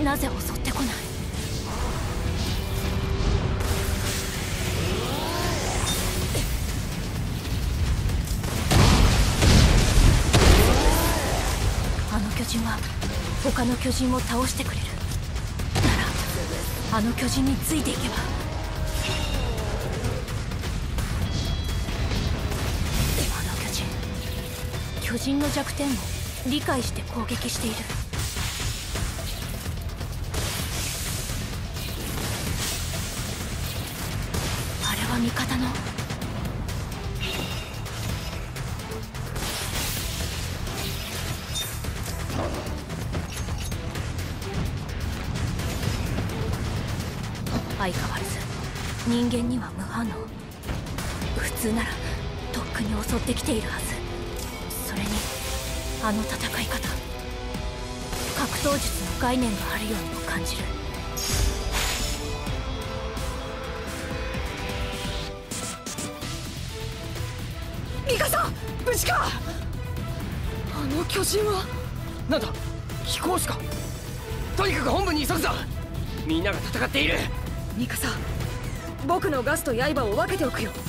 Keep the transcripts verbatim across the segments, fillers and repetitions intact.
なぜ襲ってこない？あの巨人は他の巨人を倒してくれる。ならあの巨人についていけば。あの巨人巨人の弱点を理解して攻撃している。あれは味方の相変わらず人間には無反応。普通ならとっくに襲ってきているはず。それにあの戦い方、格闘術の概念があるようにも感じる。ミカサ、無事か？あの巨人はなんだ、飛行士か？とにかく本部に急ぐぞ。みんなが戦っている。 ミカサ、僕のガスと刃を分けておくよ。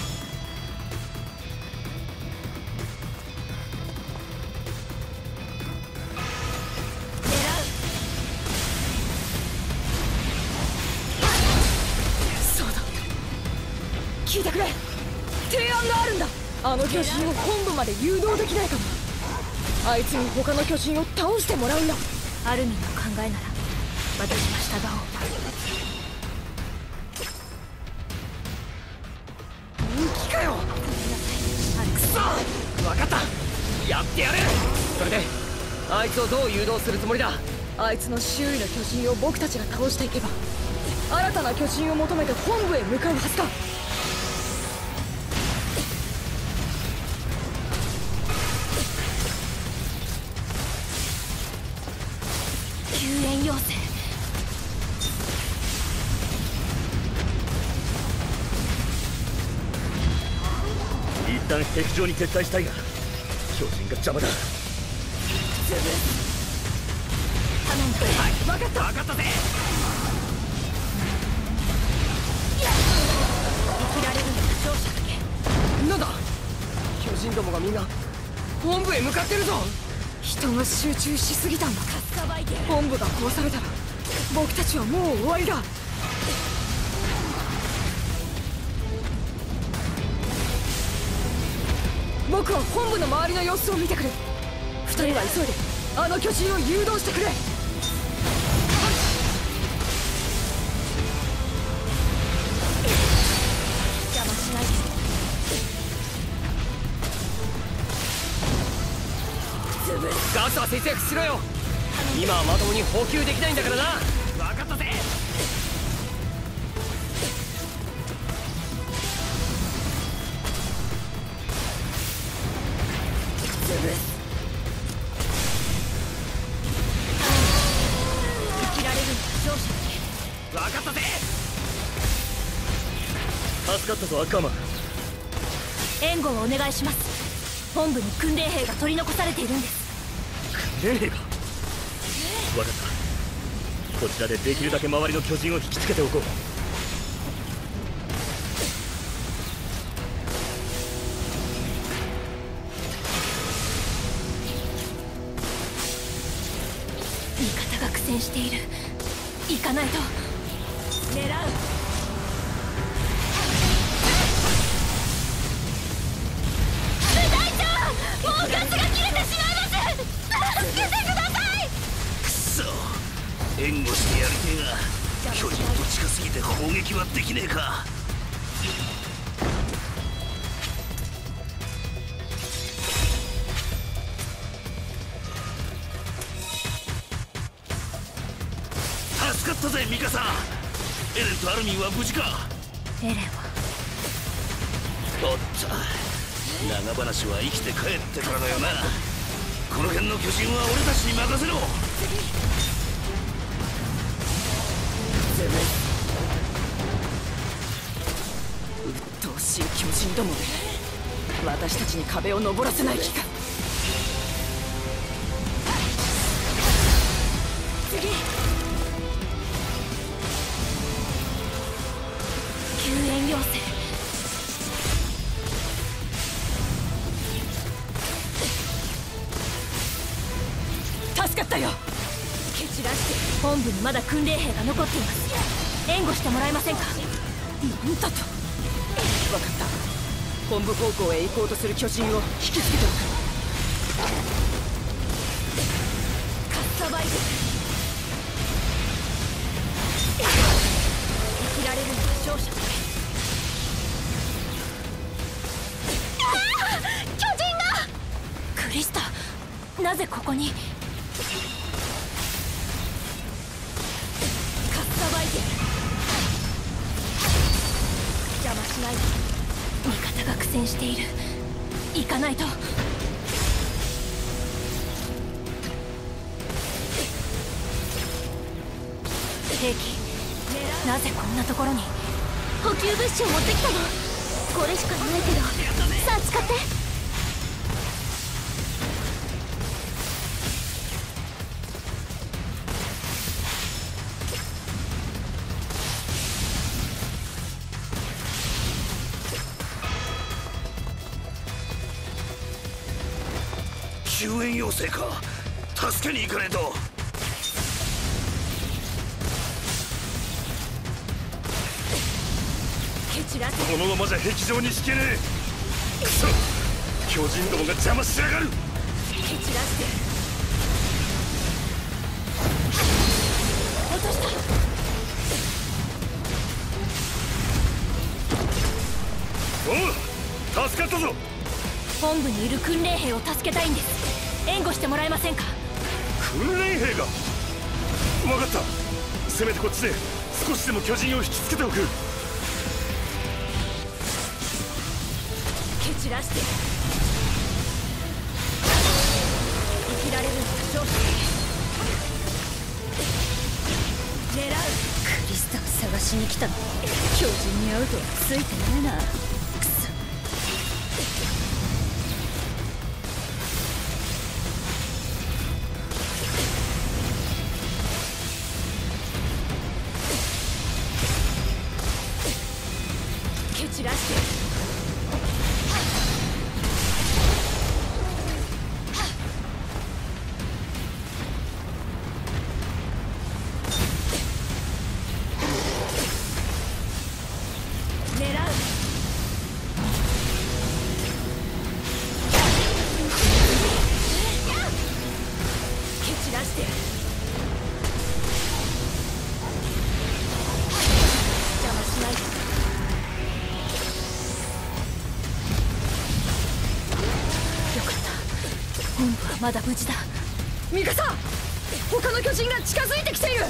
そうだ、聞いてくれ。提案があるんだ。あの巨人を本部まで誘導できないかも。あいつに他の巨人を倒してもらうんだ。アルミンの考えなら私は従おう。 本気かよ。くそ、分かった、やってやる。それであいつをどう誘導するつもりだ？ あいつの周囲の巨人を僕たちが倒していけば、新たな巨人を求めて本部へ向かうはずだ。救援要請。 一旦壁上に撤退したいが巨人が邪魔だ。 頼む。 はい、分かった分かったぜ。 生きられるのは勝者だけ。 なんだ、巨人どもがみんな本部へ向かってるぞ。 人が集中しすぎたんだ。本部が壊されたら僕たちはもう終わりだ。僕は本部の周りの様子を見てくる。二人は急いであの巨人を誘導してくれ。邪魔しないで。 ガスは節約しろよ。今はまともに補給できないんだからな。分かったぜ。 生きられるのは勝者だけ。 分かったぜ。 助かったぞアッカーマン。 援護をお願いします。本部に訓練兵が取り残されているんです。 訓練兵が？分かった。こちらでできるだけ周りの巨人を引きつけておこう。 味方が苦戦している。行かないと。狙う。部隊長、もうガスが切れてしまいます。助けてください。 くそ、援護してやりてえが巨人と近すぎて砲撃はできねえか。助かったぜミカサ。エレンとアルミンは無事か？ エレンはおっと、長話は生きて帰ってからだよな。この辺の巨人は俺たちに任せろ。 鬱陶しい巨人どもで私たちに壁を登らせない気か。次助かったよ。蹴散らして本部にまだ訓練兵が残っています。援護してもらえませんか。なんだと。分かった。本部方向へ行こうとする巨人を引きつけておく。カッサバイズ。生きられるのは勝者だけ。巨人が。クリスタ、なぜここに。カッサバイズ。邪魔しないで。味方が苦戦している。行かないと。兵器、なぜこんなところに。補給物資を持ってきたの。これしかないけど、さあ使って。 救援要請か。助けに行かねえと。このままじゃ壁上に引けねえ。くそ、巨人どもが邪魔しやがる。 蹴散らして落とした。 おう、助かったぞ。 本部にいる訓練兵を助けたいんです。援護してもらえませんか。 訓練兵が。分かった。せめてこっちで少しでも巨人を引きつけておく。 蹴散らして生きられるのは勝者だけ。狙う。クリスタを探しに来たの。巨人に会うとはついてねえな。くそ。蹴散らしてまだ無事だ。ミカサ、他の巨人が近づいてきている。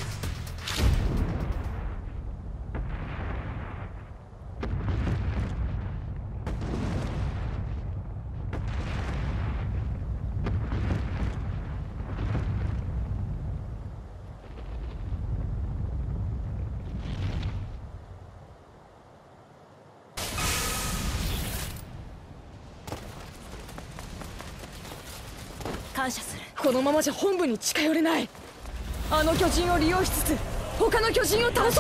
感謝する。このままじゃ本部に近寄れない。あの巨人を利用しつつ他の巨人を倒そう。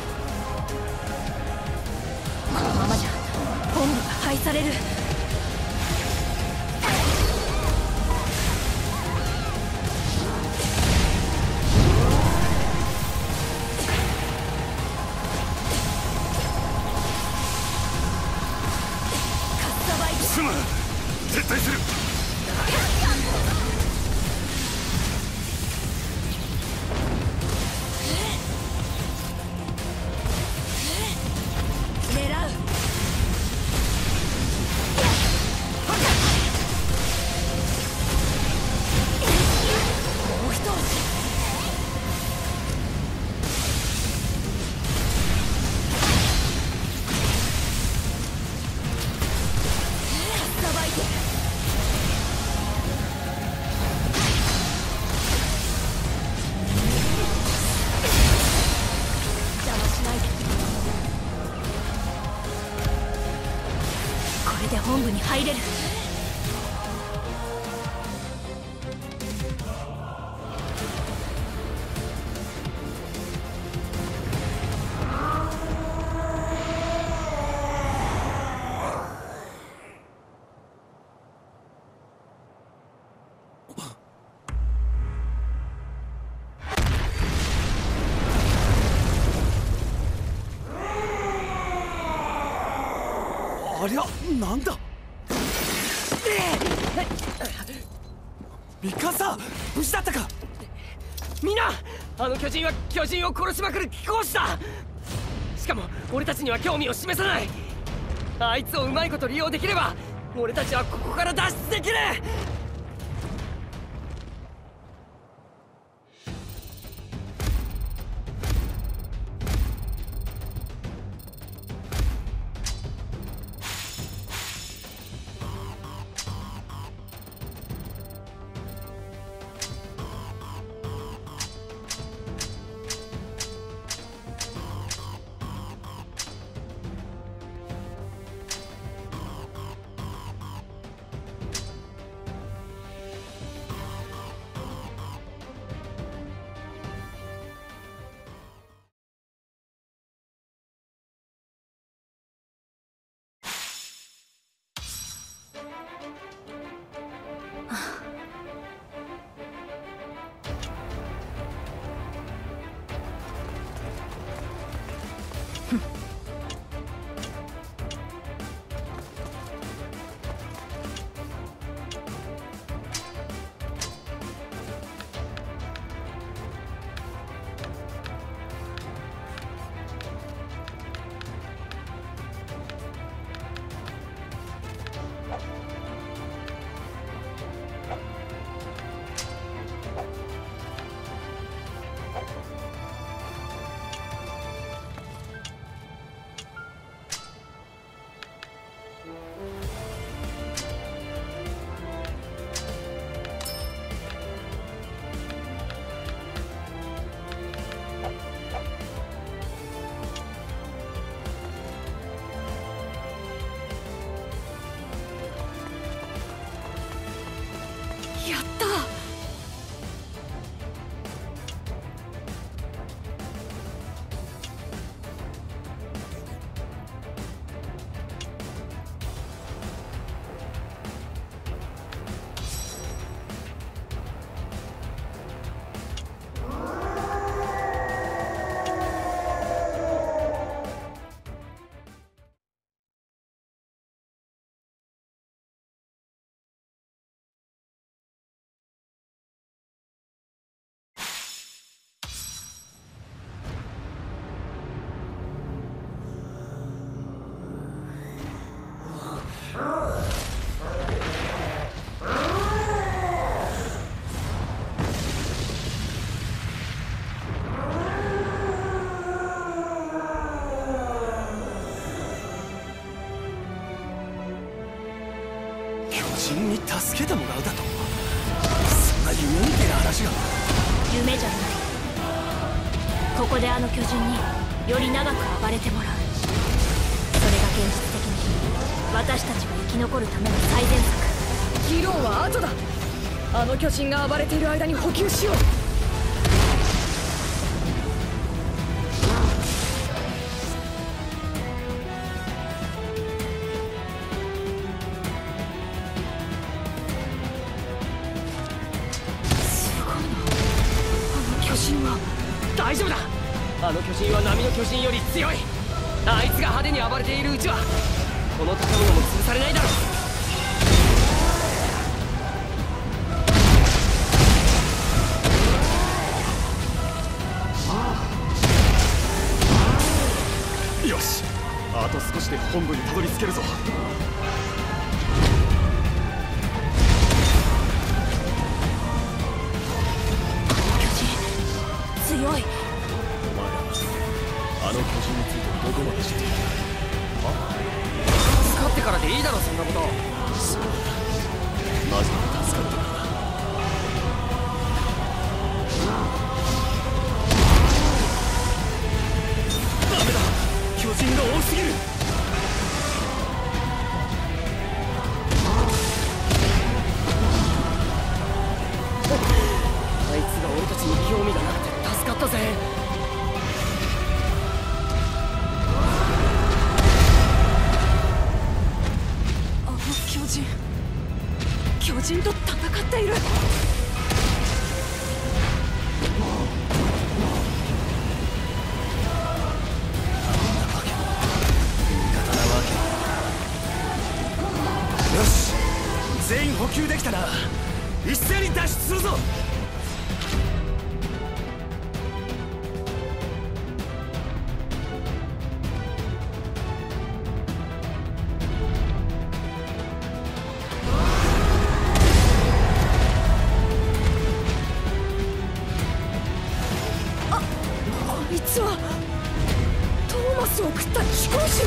される。 絶対する。 狙う。もう一押し。さばいて。邪魔しないで。これで本部に入れる。 ありゃ、なんだ。ミカサ、無事だったか。みんな、あの巨人は巨人を殺しまくる貴公子だ。しかも俺たちには興味を示さない。あいつをうまいこと利用できれば俺たちはここから脱出できる。 やった。 巨人に助けてもらうだと。そんな夢みたいな話が。 夢じゃない。ここであの巨人により長く暴れてもらう。それが現実的に私たちが生き残るための最善策。議論は後だ。あの巨人が暴れている間に補給しよう。 大丈夫だ。あの巨人は波の巨人より強い。あいつが派手に暴れているうちはこの建物も潰されないだろう。 本部にたどり着けるぞ。 強い。お前らあの巨人についてどこまで知っている？ 使ってからでいいだろそんなこと。 そうだ、マジで助かったからな。ダメだ、巨人が多すぎる。 あいつが俺たちに興味がなくて助かったぜ。 あの巨人巨人と戦っている。 よし、全員補給できたな。一斉に脱出するぞ。 あいつはトーマスを食った貴公子。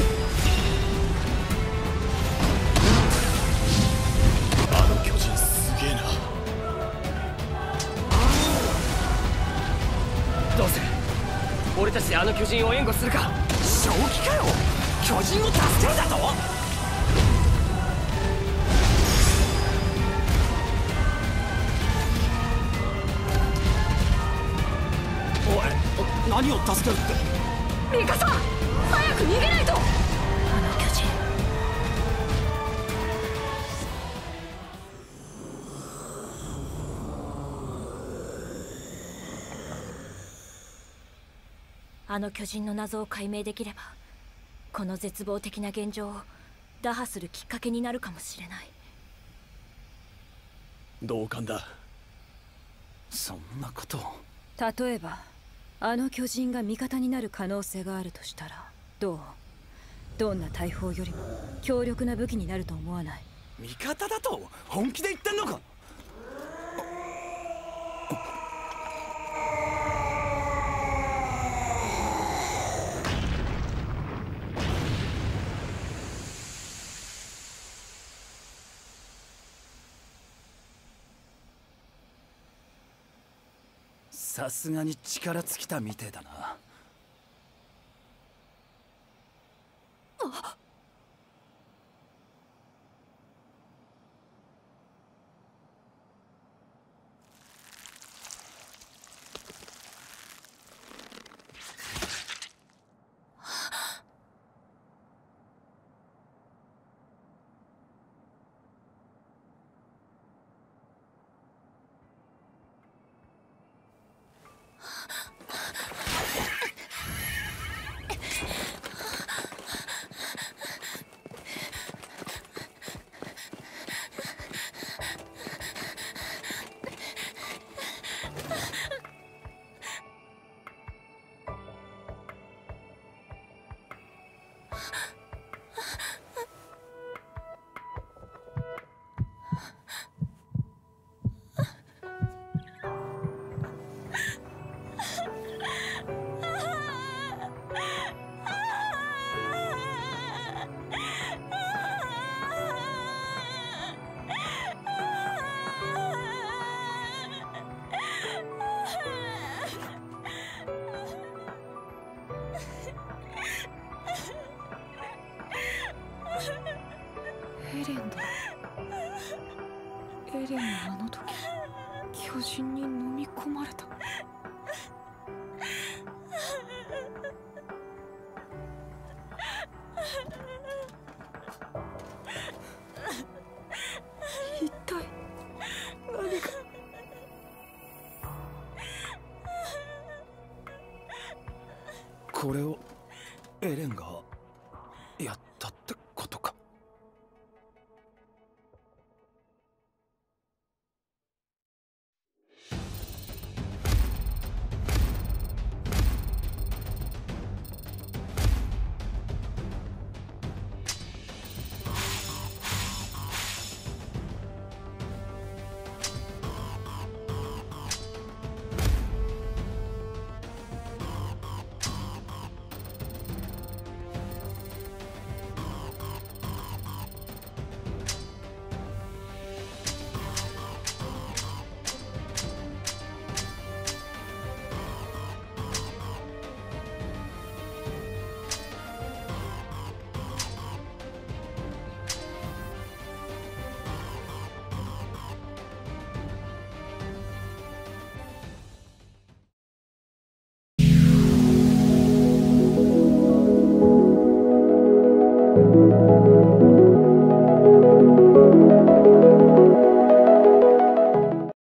あの巨人すげえな。 どうする？俺たちであの巨人を援護するか？ 正気かよ。巨人を助けるだと？おい、何を助けるって？ ミカサ、早く逃げないと。あの巨人あの巨人の謎を解明できれば、この絶望的な現状を打破するきっかけになるかもしれない。 同感だ。そんなことを。 例えばあの巨人が味方になる可能性があるとしたらどう？どんな大砲よりも強力な武器になると思わない？ 味方だと本気で言ってんのか？さすがに力尽きたみてえだな。 エレンだ。エレンはあの時巨人に飲み込まれた。一体何が。 これをエレンがやったって